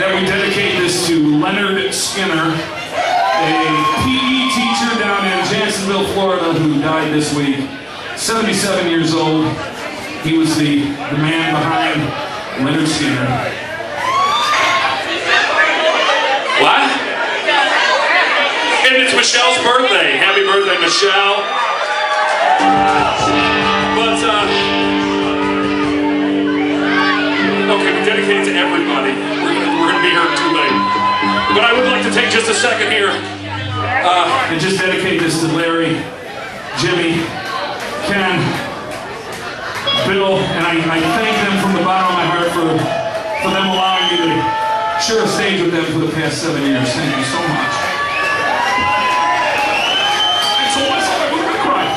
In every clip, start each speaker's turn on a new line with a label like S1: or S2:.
S1: Yeah, we dedicate this to Leonard Skinner, a PE teacher down in Jacksonville, Florida, who died this week. 77 years old. He was the man behind Leonard Skinner.
S2: What? And it's Michelle's birthday. Happy birthday, Michelle. But, okay, we dedicate it to everybody. We're gonna be here too late. But I would like to take just a second here.
S1: And just dedicate this to Larry, Jimmy, Ken, Bill, and I thank them from the bottom of my heart for them allowing me to share a stage with them for the past 7 years. Thank you so much. I told myself I wasn't going to cry.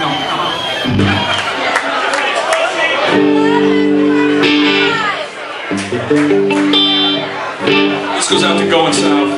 S2: No. This goes out to Going South.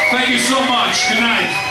S1: Thank you so much. Good night.